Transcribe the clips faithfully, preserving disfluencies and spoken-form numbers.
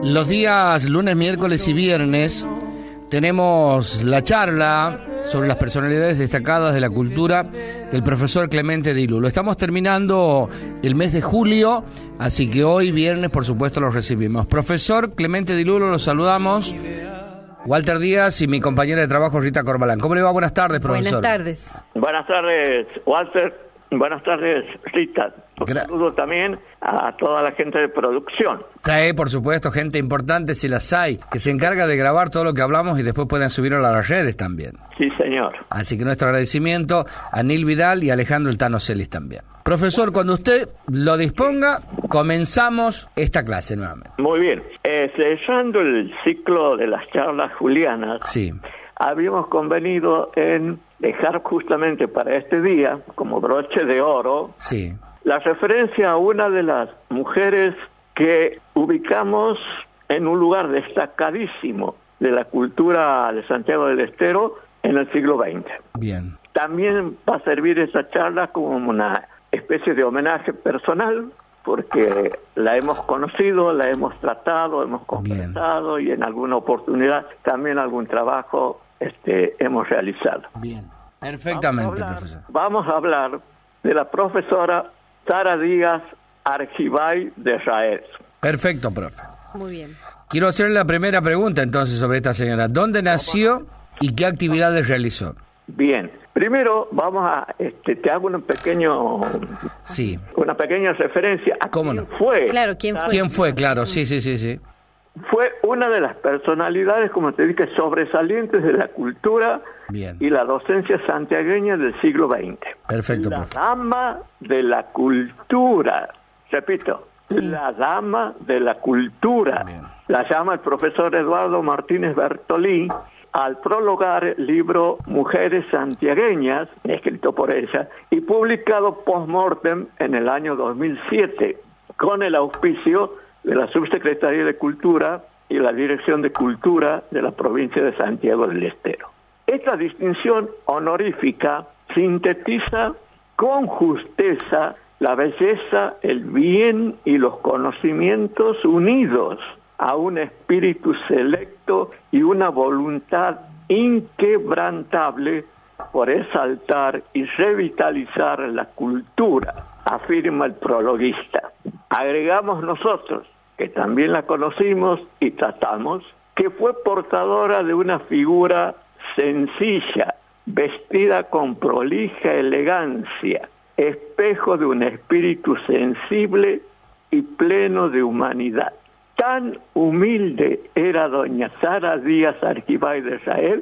Los días lunes, miércoles y viernes tenemos la charla sobre las personalidades destacadas de la cultura del profesor Clemente Di Lulo. Estamos terminando el mes de julio, así que hoy viernes, por supuesto, los recibimos. Profesor Clemente Di Lulo, los saludamos. Walter Díaz y mi compañera de trabajo Rita Corbalán. ¿Cómo le va? Buenas tardes, profesor. Buenas tardes. Buenas tardes, Walter. Buenas tardes, Rita. Un Gra- saludo también a toda la gente de producción. Trae, por supuesto, gente importante, si las hay, que se encarga de grabar todo lo que hablamos y después pueden subirlo a las redes también. Sí, señor. Así que nuestro agradecimiento a Nil Vidal y a Alejandro El Tano Celis también. Profesor, cuando usted lo disponga, comenzamos esta clase nuevamente. Muy bien. Eh, cerrando el ciclo de las charlas julianas, Sí. habíamos convenido en dejar justamente para este día, como broche de oro, Sí. la referencia a una de las mujeres que ubicamos en un lugar destacadísimo de la cultura de Santiago del Estero en el siglo veinte. Bien. También va a servir esa charla como una especie de homenaje personal, porque la hemos conocido, la hemos tratado, hemos conversado y en alguna oportunidad también algún trabajo este, hemos realizado. Bien. Perfectamente, Vamos a hablar, profesor. vamos a hablar de la profesora Sara Díaz Argibay de Raez. Perfecto, profe. Muy bien. Quiero hacerle la primera pregunta entonces sobre esta señora. ¿Dónde nació y qué actividades realizó? Bien, primero vamos a, este, te hago un pequeño, Sí. una pequeña referencia a ¿Cómo quién no? fue. Claro, ¿quién fue? ¿Quién fue? Claro, sí, sí, sí, sí. Fue una de las personalidades, como te dije, sobresalientes de la cultura Bien. y la docencia santiagueña del siglo veinte. Perfecto, La profe. dama de la cultura, repito, Sí. la dama de la cultura. Bien. La llama el profesor Eduardo Martínez Bertolí al prologar el libro Mujeres Santiagueñas, escrito por ella, y publicado post-mortem en el año dos mil siete, con el auspicio de la Subsecretaría de Cultura y la Dirección de Cultura de la provincia de Santiago del Estero. Esta distinción honorífica sintetiza con justeza la belleza, el bien y los conocimientos unidos a un espíritu selecto y una voluntad inquebrantable por exaltar y revitalizar la cultura, afirma el prologuista. Agregamos nosotros, que también la conocimos y tratamos, que fue portadora de una figura sencilla, vestida con prolija elegancia, espejo de un espíritu sensible y pleno de humanidad. Tan humilde era doña Sara Díaz Argibay de Raez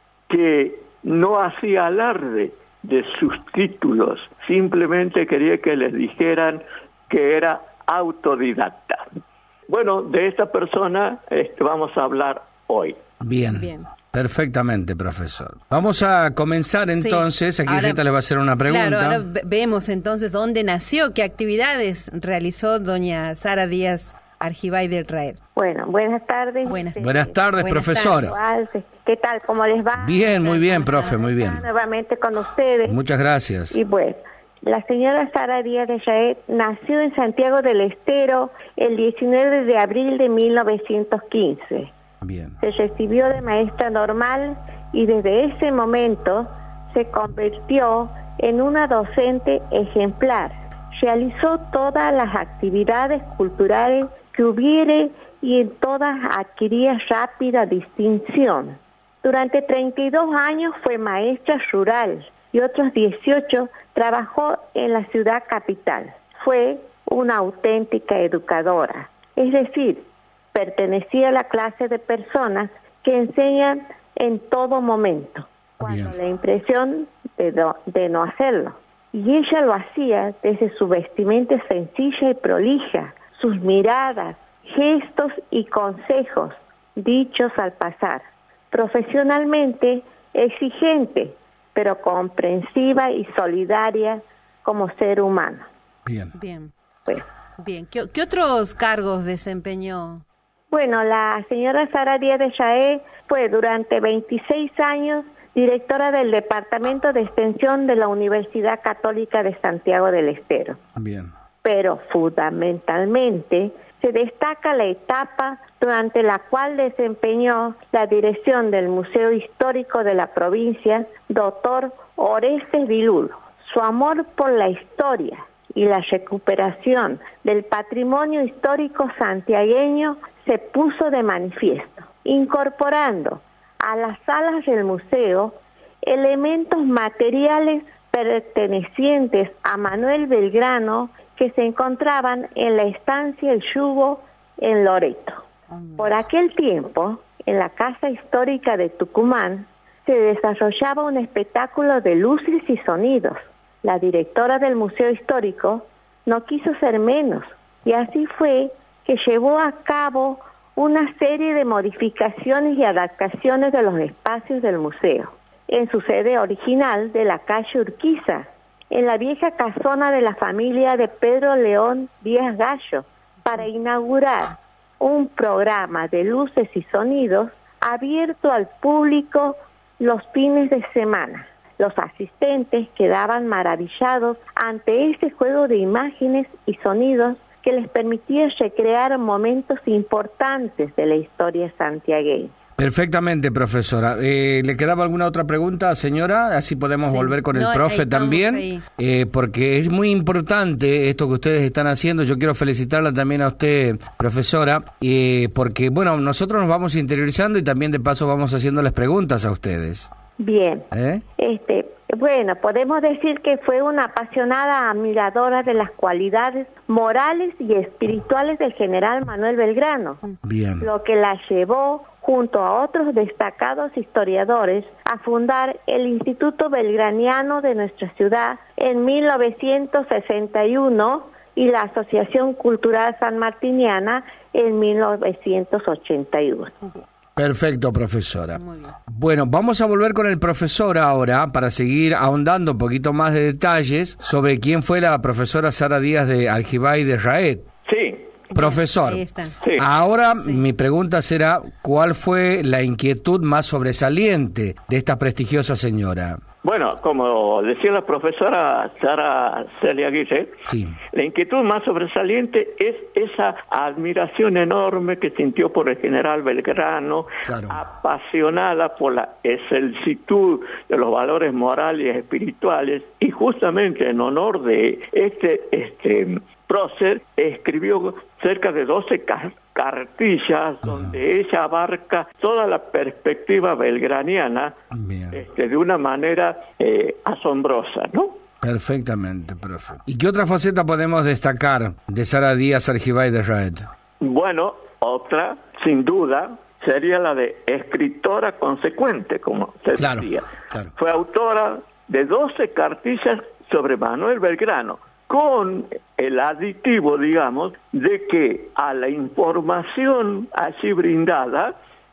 que no hacía alarde de sus títulos, simplemente quería que les dijeran que era autodidacta. Bueno, de esta persona este, vamos a hablar hoy. Bien. Bien. Perfectamente, profesor. Vamos a comenzar entonces. Sí. Aquí Ahora- Rita le va a hacer una pregunta. Claro, ahora ve- vemos entonces dónde nació, qué actividades realizó doña Sara Díaz Argibay del Raez. Bueno, buenas tardes. Buenas- Este, Buenas tardes, Buenas profesora. igual, ¿qué tal? ¿Cómo les va? Bien, muy bien, profe, muy bien. Nuevamente con ustedes. Muchas gracias. Y bueno, la señora Sara Díaz de Raez nació en Santiago del Estero el diecinueve de abril de mil novecientos quince. Bien. Se recibió de maestra normal y desde ese momento se convirtió en una docente ejemplar. Realizó todas las actividades culturales que hubiere y en todas adquiría rápida distinción. Durante treinta y dos años fue maestra rural y otros dieciocho trabajó en la ciudad capital. Fue una auténtica educadora, es decir, pertenecía a la clase de personas que enseñan en todo momento, cuando Bien. la impresión de no, de no hacerlo. Y ella lo hacía desde su vestimenta sencilla y prolija, sus miradas, gestos y consejos dichos al pasar. Profesionalmente exigente, pero comprensiva y solidaria como ser humano. Bien. Bien, Pues, bien. ¿Qué, qué otros cargos desempeñó? Bueno, la señora Sara Díaz de Raez fue durante veintiséis años directora del Departamento de Extensión de la Universidad Católica de Santiago del Estero. Bien. Pero fundamentalmente se destaca la etapa durante la cual desempeñó la dirección del Museo Histórico de la provincia, doctor Orestes Vilulo. Su amor por la historia y la recuperación del patrimonio histórico santiagueño se puso de manifiesto, incorporando a las salas del museo elementos materiales pertenecientes a Manuel Belgrano que se encontraban en la estancia El Yugo en Loreto. Por aquel tiempo, en la Casa Histórica de Tucumán, se desarrollaba un espectáculo de luces y sonidos. La directora del Museo Histórico no quiso ser menos, y así fue que llevó a cabo una serie de modificaciones y adaptaciones de los espacios del museo, en su sede original de la calle Urquiza, en la vieja casona de la familia de Pedro León Díaz Gallo, para inaugurar un programa de luces y sonidos abierto al público los fines de semana. Los asistentes quedaban maravillados ante ese juego de imágenes y sonidos que les permitía recrear momentos importantes de la historia santiagueña. Perfectamente, profesora. Eh, ¿Le quedaba alguna otra pregunta, señora? Así podemos sí. volver con el no, profe también, eh, porque es muy importante esto que ustedes están haciendo. Yo quiero felicitarla también a usted, profesora, eh, porque, bueno, nosotros nos vamos interiorizando y también de paso vamos haciéndoles preguntas a ustedes. Bien. ¿Eh? Este, bueno, podemos decir que fue una apasionada admiradora de las cualidades morales y espirituales del general Manuel Belgrano. Bien. Lo que la llevó, junto a otros destacados historiadores, a fundar el Instituto Belgraniano de nuestra ciudad en mil novecientos sesenta y uno y la Asociación Cultural Sanmartiniana en mil novecientos ochenta y uno. Perfecto, profesora. Bueno, vamos a volver con el profesor ahora para seguir ahondando un poquito más de detalles sobre quién fue la profesora Sara Díaz de Argibay de Raed. Sí. Profesor, sí. ahora sí. mi pregunta será, ¿cuál fue la inquietud más sobresaliente de esta prestigiosa señora? Bueno, como decía la profesora Sara Celia Aguirre, sí. la inquietud más sobresaliente es esa admiración enorme que sintió por el general Belgrano, claro. apasionada por la excelsitud de los valores morales y espirituales, y justamente en honor de este este prócer escribió cerca de doce car- cartillas uh-huh. donde ella abarca toda la perspectiva belgraniana este, de una manera eh, asombrosa, ¿no? Perfectamente, profe. ¿Y qué otra faceta podemos destacar de Sara Díaz Argibay de Raed? Bueno, otra, sin duda, sería la de escritora consecuente, como se claro, decía. Claro. Fue autora de doce cartillas sobre Manuel Belgrano, con el aditivo, digamos, de que a la información así brindada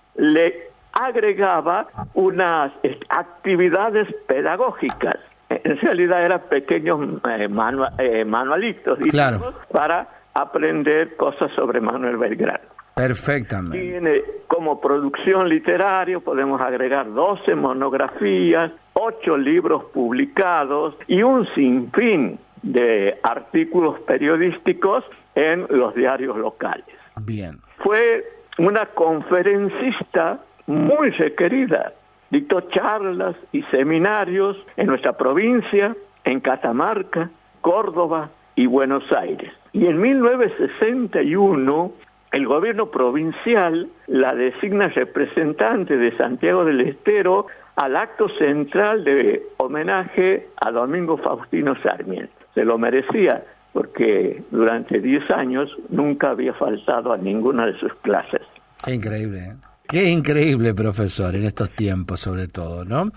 le agregaba unas actividades pedagógicas. En realidad eran pequeños eh, manua, eh, manualitos, digamos, claro. para aprender cosas sobre Manuel Belgrano. Perfectamente. Tiene como producción literaria, podemos agregar doce monografías, ocho libros publicados y un sinfín de artículos periodísticos en los diarios locales. Bien. Fue una conferencista muy requerida. Dictó charlas y seminarios en nuestra provincia, en Catamarca, Córdoba y Buenos Aires. Y en mil novecientos sesenta y uno, el gobierno provincial la designa representante de Santiago del Estero al acto central de homenaje a Domingo Faustino Sarmiento. Se lo merecía porque durante diez años nunca había faltado a ninguna de sus clases. Qué increíble, ¿eh? Qué increíble, profesor, en estos tiempos sobre todo, ¿no?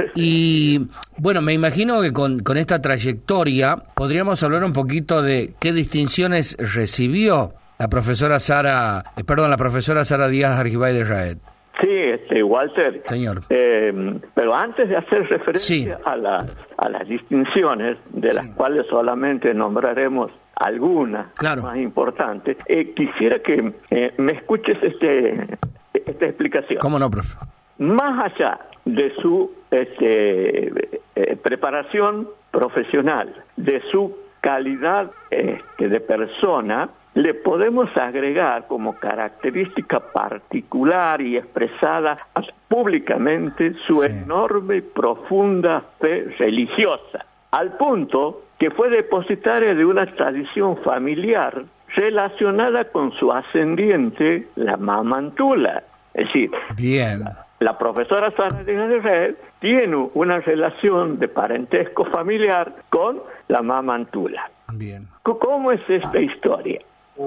Y bueno, me imagino que con, con esta trayectoria podríamos hablar un poquito de qué distinciones recibió la profesora Sara, eh, perdón, la profesora Sara Díaz Argibay de Raed. Sí, este, Walter. Señor. Eh, pero antes de hacer referencia sí. a, las, a las distinciones, de las sí. cuales solamente nombraremos algunas claro. más importantes, eh, quisiera que eh, me escuches este esta explicación. ¿Cómo no, profe? Más allá de su este, eh, preparación profesional, de su calidad este, de persona, le podemos agregar como característica particular y expresada públicamente su sí. enorme y profunda fe religiosa, al punto que fue depositaria de una tradición familiar relacionada con su ascendiente, la Mamantula. Es decir, bien. La, la profesora Sara Díaz de Israel tiene una relación de parentesco familiar con la Mamantula. Bien. ¿Cómo es esta historia?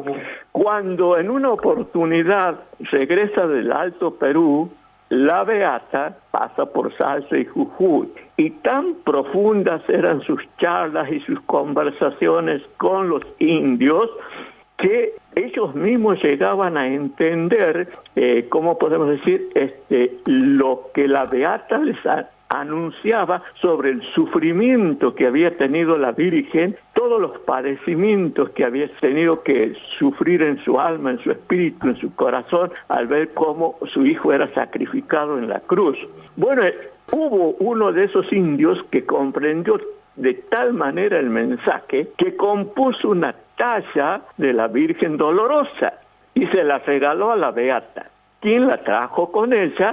Cuando en una oportunidad regresa del Alto Perú, la beata pasa por Salta y Jujuy, y tan profundas eran sus charlas y sus conversaciones con los indios que ellos mismos llegaban a entender, eh, ¿cómo podemos decir?, este, lo que la beata les ha, anunciaba sobre el sufrimiento que había tenido la Virgen, todos los padecimientos que había tenido que sufrir en su alma, en su espíritu, en su corazón, al ver cómo su hijo era sacrificado en la cruz. Bueno, hubo uno de esos indios que comprendió de tal manera el mensaje que compuso una talla de la Virgen Dolorosa y se la regaló a la beata, quien la trajo con ella.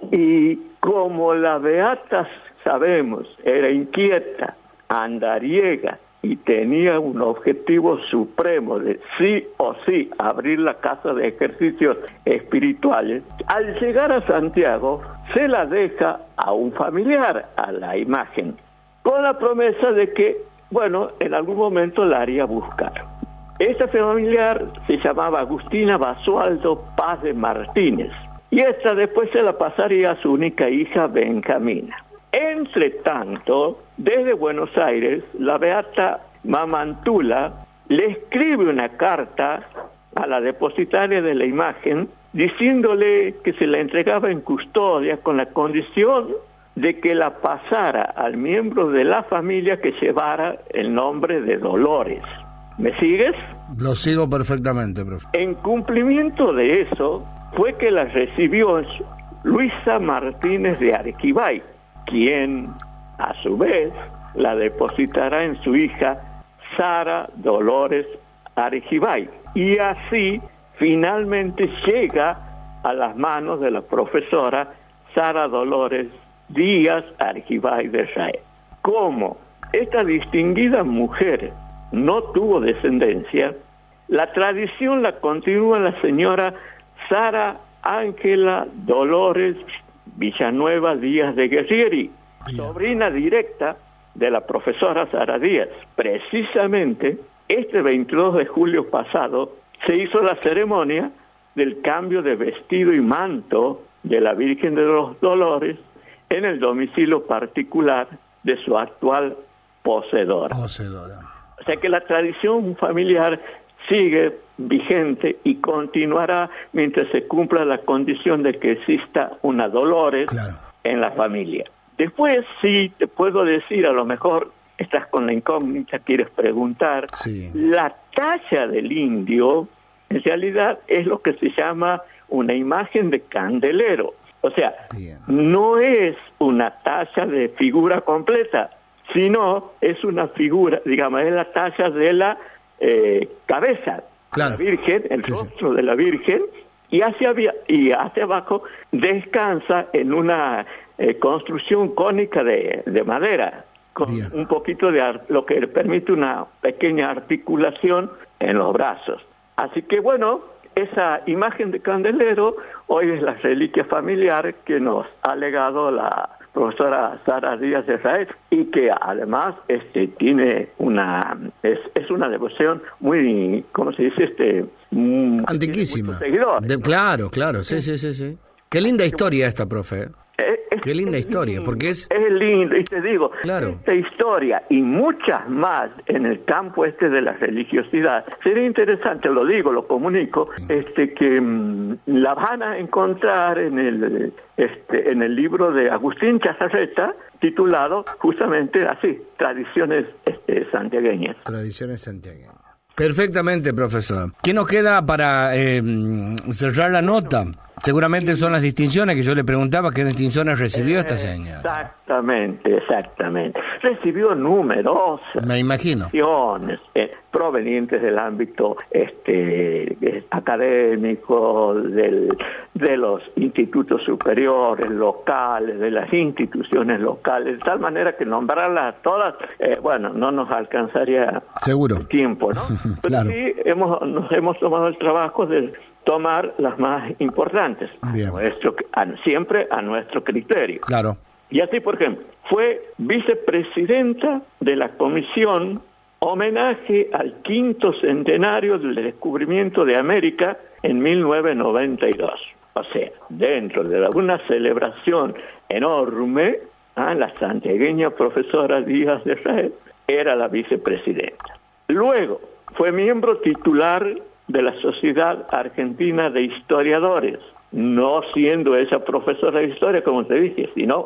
Y como la beata, sabemos, era inquieta, andariega y tenía un objetivo supremo de sí o sí abrir la casa de ejercicios espirituales, al llegar a Santiago se la deja a un familiar, a la imagen, con la promesa de que, bueno, en algún momento la haría buscar. Esta familiar se llamaba Agustina Basualdo Paz de Martínez. Y esta después se la pasaría a su única hija, Benjamina. Entre tanto, desde Buenos Aires, la beata Mamantula le escribe una carta a la depositaria de la imagen, diciéndole que se la entregaba en custodia con la condición de que la pasara al miembro de la familia que llevara el nombre de Dolores. ¿Me sigues? Lo sigo perfectamente, profe. En cumplimiento de eso, fue que la recibió Luisa Martínez de Arquivay, quien a su vez la depositará en su hija Sara Dolores Arquivay, y así finalmente llega a las manos de la profesora Sara Dolores Díaz Arquivay de Israel. Como esta distinguida mujer no tuvo descendencia, la tradición la continúa la señora Sara Ángela Dolores Villanueva Díaz de Guerrieri, sobrina directa de la profesora Sara Díaz. Precisamente este veintidós de julio pasado se hizo la ceremonia del cambio de vestido y manto de la Virgen de los Dolores en el domicilio particular de su actual poseedora. Poseedora. O sea que la tradición familiar sigue vigente y continuará mientras se cumpla la condición de que exista una Dolores claro. en la familia. Después sí te puedo decir, a lo mejor estás con la incógnita, quieres preguntar, sí. La talla del indio en realidad es lo que se llama una imagen de candelero. O sea, Bien. no es una talla de figura completa, sino es una figura, digamos, es la talla de la eh, cabeza claro. de la Virgen, el sí, rostro sí. de la Virgen, y hacia, y hacia abajo descansa en una eh, construcción cónica de, de madera, con Bien. un poquito de ar- lo que permite una pequeña articulación en los brazos. Así que bueno, esa imagen de candelero hoy es la reliquia familiar que nos ha legado la profesora Sara Díaz de Israel, y que además este tiene una es, es una devoción muy, ¿cómo se dice? este antiquísima. De, claro, claro, sí, sí, sí, sí. Qué linda historia esta, profe. Es, es, Qué linda es historia, lindo, porque es... Es lindo, y te digo, claro. esta historia y muchas más en el campo este de la religiosidad, sería interesante, lo digo, lo comunico, sí. este que mmm, la van a encontrar en el este en el libro de Agustín Chazarreta, titulado justamente así, Tradiciones este, santiagueñas. Tradiciones santiagueñas. Perfectamente, profesor. ¿Qué nos queda para eh, cerrar la nota? Seguramente son las distinciones que yo le preguntaba, ¿qué distinciones recibió esta señora? Exactamente, exactamente. Recibió numerosas Me imagino. distinciones eh, provenientes del ámbito este, eh, académico, del, de los institutos superiores, locales, de las instituciones locales, de tal manera que nombrarlas todas, eh, bueno, no nos alcanzaría Seguro. el tiempo, ¿no? Claro. Pero sí hemos, nos hemos tomado el trabajo de tomar las más importantes, Bien. a nuestro, a, siempre a nuestro criterio. Claro. Y así, por ejemplo, fue vicepresidenta de la Comisión Homenaje al quinto centenario del descubrimiento de América en mil novecientos noventa y dos. O sea, dentro de una celebración enorme, ¿ah? la santiagueña profesora Díaz de Raed era la vicepresidenta. Luego, fue miembro titular de la Sociedad Argentina de Historiadores, no siendo esa profesora de historia, como te dije, sino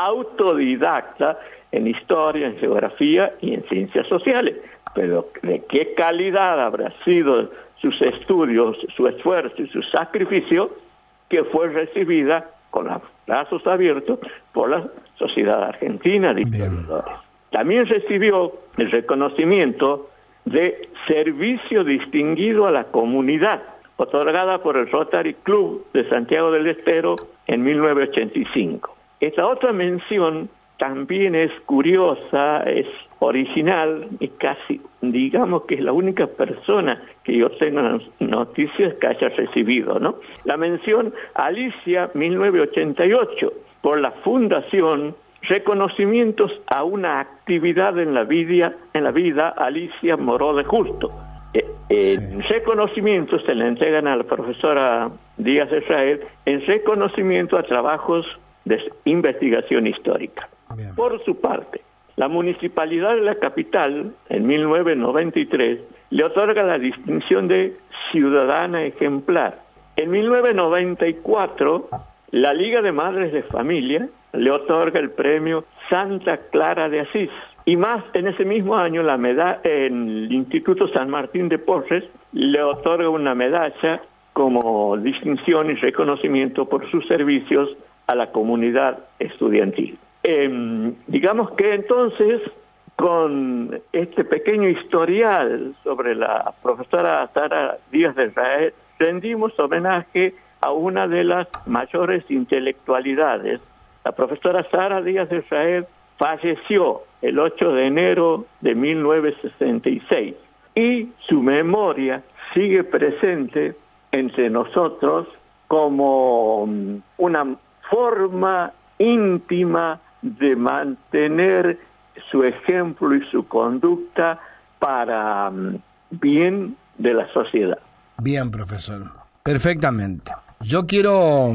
autodidacta en historia, en geografía y en ciencias sociales. Pero ¿de qué calidad habrá sido sus estudios, su esfuerzo y su sacrificio que fue recibida con los brazos abiertos por la Sociedad Argentina de Historiadores? Bien. También recibió el reconocimiento de servicio distinguido a la comunidad, otorgada por el Rotary Club de Santiago del Estero en mil novecientos ochenta y cinco. Esta otra mención también es curiosa, es original y casi, digamos que es la única persona que yo tengo noticias que haya recibido, ¿no? La mención Alicia mil novecientos ochenta y ocho por la Fundación Reconocimientos a una actividad en la vida, en la vida Alicia Moró de Justo. Eh, eh, sí. Reconocimientos se le entregan a la profesora Díaz de Raed en reconocimiento a trabajos de investigación histórica. Bien. Por su parte, la Municipalidad de la Capital, en mil novecientos noventa y tres, le otorga la distinción de Ciudadana Ejemplar. En mil novecientos noventa y cuatro, la Liga de Madres de Familia le otorga el premio Santa Clara de Asís. Y más, en ese mismo año, la medalla en el Instituto San Martín de Porres le otorga una medalla como distinción y reconocimiento por sus servicios a la comunidad estudiantil. Eh, digamos que entonces, con este pequeño historial sobre la profesora Sara Díaz de Raed, rendimos homenaje a una de las mayores intelectualidades. La profesora Sara Díaz de Raed falleció el ocho de enero de mil novecientos sesenta y seis y su memoria sigue presente entre nosotros como una forma íntima de mantener su ejemplo y su conducta para bien de la sociedad. Bien, profesor. Perfectamente. Yo quiero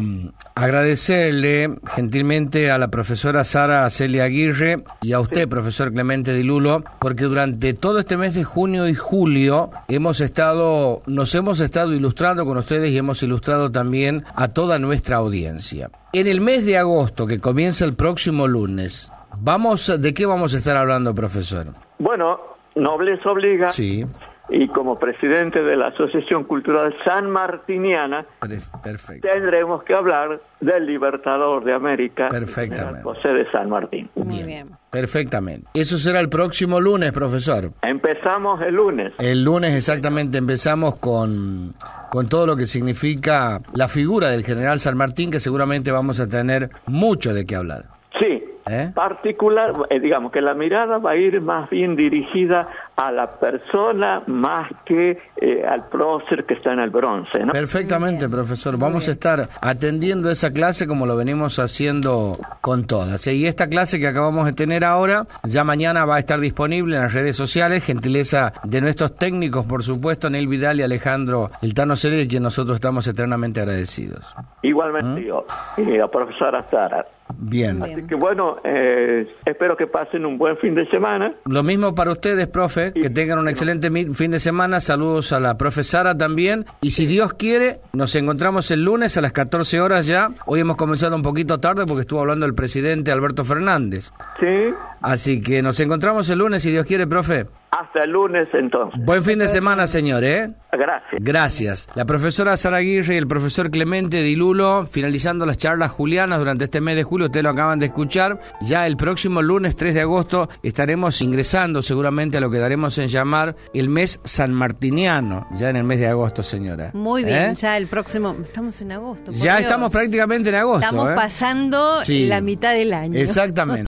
agradecerle gentilmente a la profesora Sara Celia Aguirre y a usted, profesor Clemente Di Lulo, porque durante todo este mes de junio y julio hemos estado, nos hemos estado ilustrando con ustedes y hemos ilustrado también a toda nuestra audiencia. En el mes de agosto, que comienza el próximo lunes, vamos, ¿de qué vamos a estar hablando, profesor? Bueno, nobleza obliga. Sí. Y como presidente de la Asociación Cultural Sanmartiniana, perfecto, tendremos que hablar del Libertador de América, perfectamente, José de San Martín. Muy bien. Perfectamente. Eso será el próximo lunes, profesor. Empezamos el lunes. El lunes exactamente empezamos con, con todo lo que significa la figura del general San Martín, que seguramente vamos a tener mucho de qué hablar. Sí. ¿Eh? Particular, eh, digamos que la mirada va a ir más bien dirigida a la persona más que eh, al prócer que está en el bronce, ¿no? Perfectamente, profesor. Vamos a estar atendiendo esa clase como lo venimos haciendo con todas. ¿eh? Y esta clase que acabamos de tener ahora, ya mañana va a estar disponible en las redes sociales, gentileza de nuestros técnicos, por supuesto, Nel Vidal y Alejandro El Tano Celia, quien nosotros estamos eternamente agradecidos. Igualmente ¿Mm? yo, y la profesora Sara. Bien. Así que bueno, eh, espero que pasen un buen fin de semana. Lo mismo para ustedes, profe, que tengan un excelente fin de semana. Saludos a la profe Sara también. Y si Dios quiere, nos encontramos el lunes a las catorce horas ya. Hoy hemos comenzado un poquito tarde porque estuvo hablando el presidente Alberto Fernández. Sí. Así que nos encontramos el lunes, si Dios quiere, profe. Hasta el lunes entonces. Buen fin de semana, señor, ¿eh? Gracias. Gracias. La profesora Sara Aguirre y el profesor Clemente Di Lulo, finalizando las charlas julianas durante este mes de julio, ustedes lo acaban de escuchar. Ya el próximo lunes tres de agosto estaremos ingresando seguramente a lo que daremos en llamar el mes sanmartiniano, ya en el mes de agosto, señora. Muy bien, ¿Eh? ya el próximo, estamos en agosto. Ya Dios. estamos prácticamente en agosto. Estamos ¿eh? pasando Sí. la mitad del año. Exactamente.